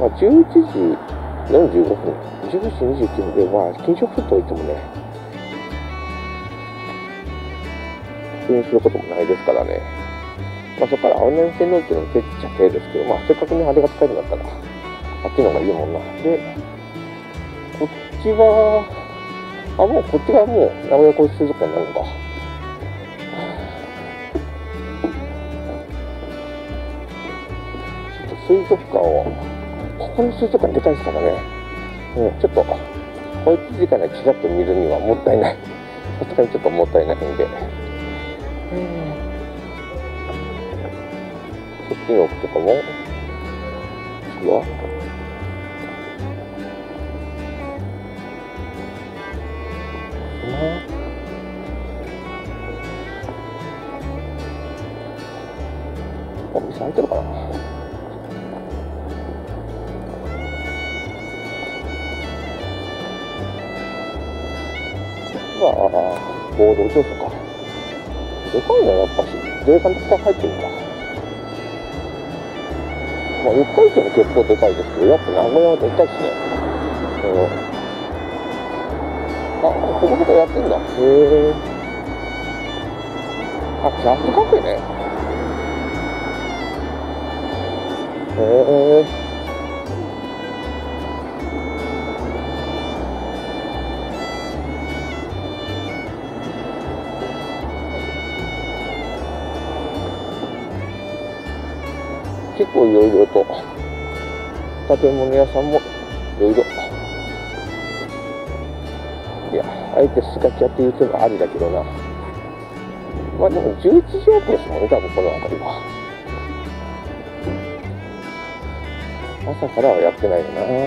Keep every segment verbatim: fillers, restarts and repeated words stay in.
まあ、じゅういちじよんじゅうごふん、じゅうしにじゅうきゅうふんで、まあ、近所といってもね、通院することもないですからね。まあ、そこから青波線乗るっていうのも手っちゃ手ですけど、まあ、せっかくね、あれが使えるんだったら、あっちの方がいいもんな。で、こっちは、あ、もうこっちがもう名古屋港水族館になるのか。ちょっと水族館を、ここの水族館でかいですからね。うん、ちょっと、小いちじかんでちらっと見るにはもったいない。さすがにちょっともったいないんで。うん、そっちの奥とかも、次はお店開いてるかな。まあ、合同調査か。でかいな、やっぱし。税関とか入ってるんだ。まあ、四日市も結構でかいですけど、やっぱ名古屋はでかいしね。うん。あ、ここそこやってんだ。へえ。あ、キャップカフェね。へえ。結構いろいろと建物屋さんもいろいろ、いや、あえてスカキャっていう手もありだけどな。まあでもじゅういちじオープンですもんね、多分この辺りは。朝からはやってないよな。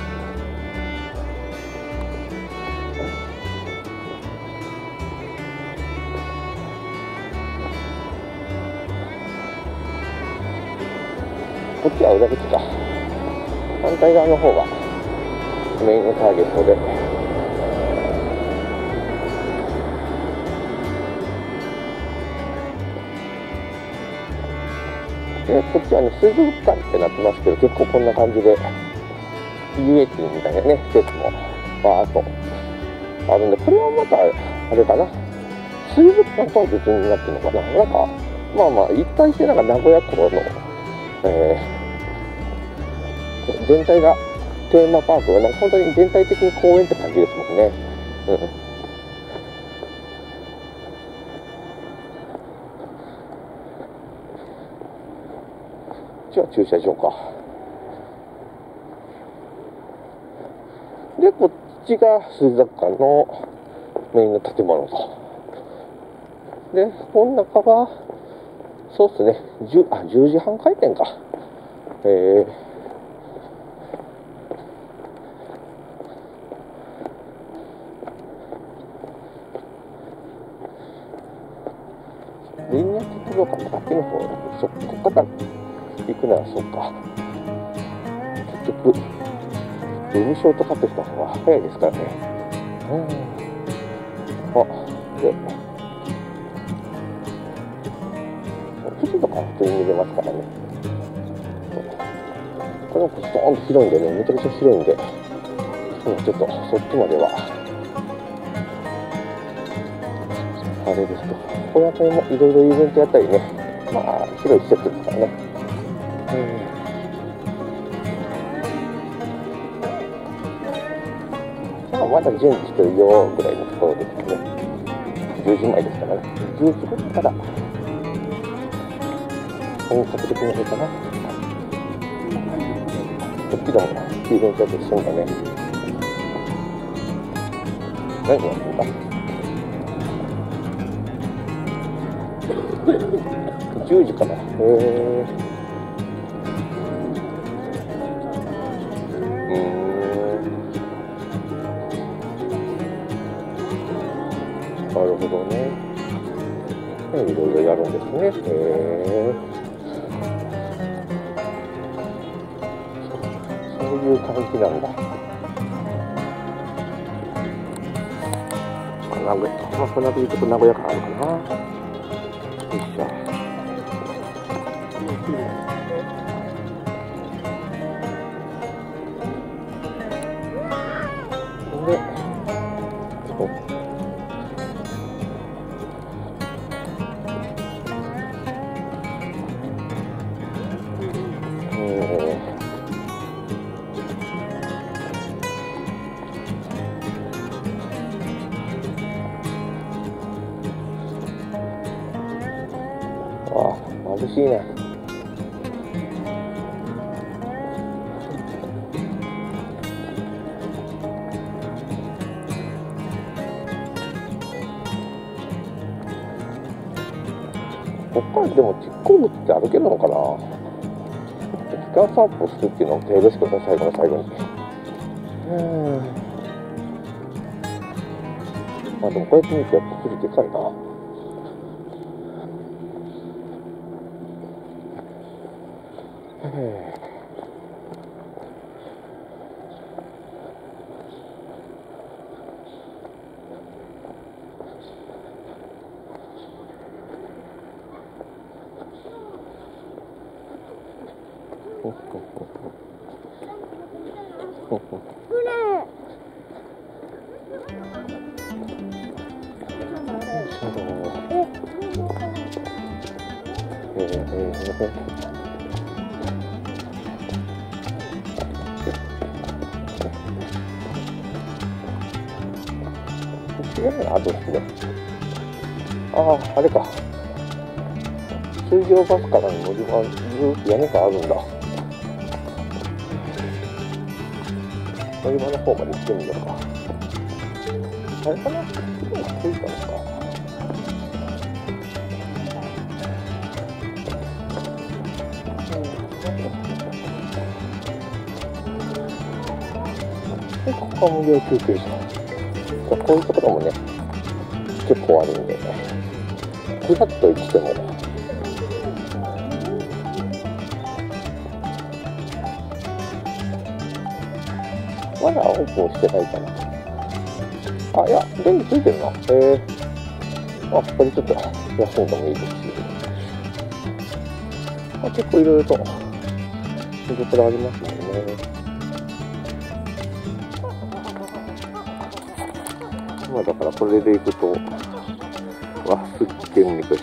こっちは裏口か。反対側の方がメインのターゲットで。で、こっちはね、水族館ってなってますけど、結構こんな感じで、遊園地みたいなね、施設もバーっとあるんで、これはまた、あれかな、水族館とは別になってるのかな。なんか、まあまあ、一体してなんか名古屋港の、えー、全体がテーマパークがなんか本当に全体的に公園って感じですもんね。うん。こっちは駐車場か。で、こっちが水族館のメインの建物と。で、この中は、そうっすね、じゅう、あ、じゅうじはん開店か。えー、リニア鉄道館の先の方、そこから行くならそうか。結局、海ショートカットした方が早いですからね。うん。あ、で、富士とか普通に見れますからね。これもストーンと広いんでね、めちゃくちゃ広いんで、うん、ちょっとそっちまでは、あれですけど、この辺もいろいろイベントやったりね、まあ、広い施設ですからね。うん。まあ、まだ準備してるよぐらいのところですね。じゅうじまえですからね。じゅうじぐらいから本格的になるかな。こっちでもイベントやってするんだね。何やってんだ。じゅうじかな。へえ。うーん。なるほどね。いろいろやるんですね。へえ。そういう感じなんだ。名古屋、まあこの辺りちょっと名古屋感あるかな。よいしょ。 眩しいな。こっからでも実行物って歩けるのかな。時間散歩するっていうのも手ですけどね、最後の最後に。うんまあでもこうやって見るとやっぱ距離でかいな。あとですね、ああ、あれか、水上バスからの乗り場、ずーっと屋根があるんだ。乗り場の方まで行ってみようか。あれかな、着いたのか。で、ここは無料休憩所。こういうところもね、結構あるんで、ふらっと行っても、まだオープンしてないかな。あ、いや、電気ついてるな。へえ。あ、ここでちょっと休んでもいいですし。あ、結構いろいろと見どころありますもんね。まあだからこれで行くと、わ、すっげえ見にくい。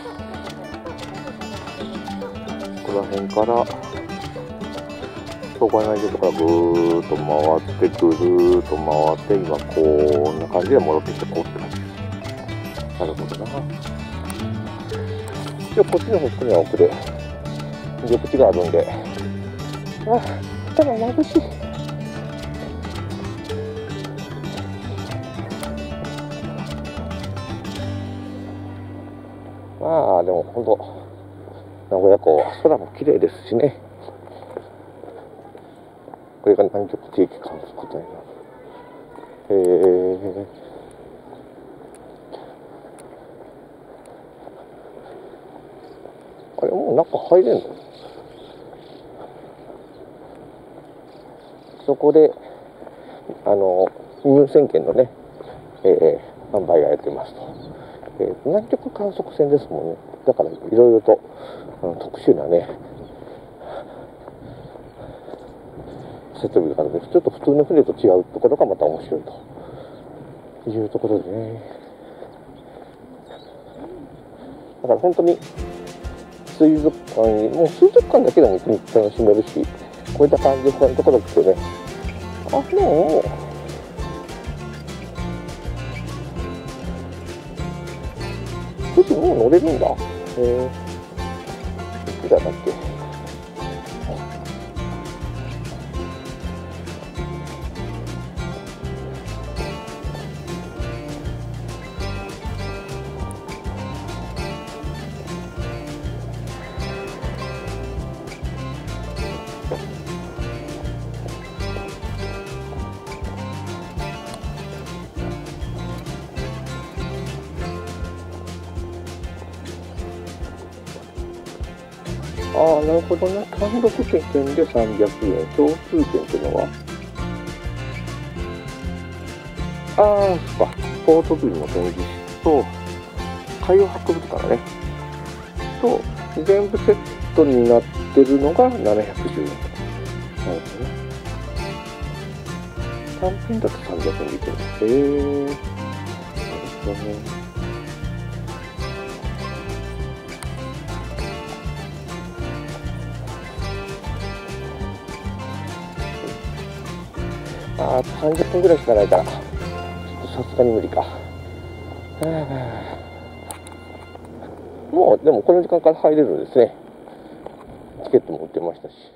この辺から、東海内とからぐーっと回って、ぐるーっと回って、今こんな感じで戻ってきてこうって感じ。なるほどな。一応こっちの方には奥で、緑地があるんで、あ、ただ眩しい。まあでも本当名古屋港は空も綺麗ですしね。これが南極地域観測隊の。へえ。あれもう中入れんの？そこであの入選券のね、えー、販売がやってますと。えー、南極観測船ですもんね。だからいろいろとあの特殊なね設備があるんです。ちょっと普通の船と違うところがまた面白いというところでね。だから本当に水族館にもう水族館だけでも楽しめるし、こういった感じで他のところ来てね、あ、もうもう乗れるんだ。へえ。いくらだっけ。ああ、なるほどね。単独券でさんびゃくえん、共通券っていうのは、ああ、そっか、ポートビルの展示室と、海洋博物館ね、と、全部セットになってるのがななひゃくじゅうえん。なるほどね。単品だとさんびゃくえんでいける。へえ、なるほどね。あとさんじゅっぷんぐらいしかないから、ちょっとさすがに無理か。もう、でもこの時間から入れるんですね。 チケットも売ってましたし。